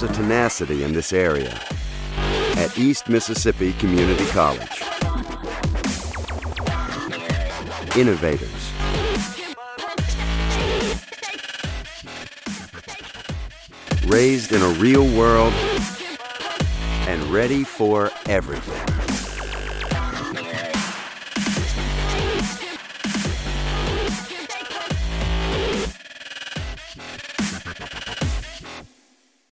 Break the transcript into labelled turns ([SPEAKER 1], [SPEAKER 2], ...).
[SPEAKER 1] there's a tenacity in this area at East Mississippi Community College. Innovators, raised in a real world and ready for everything.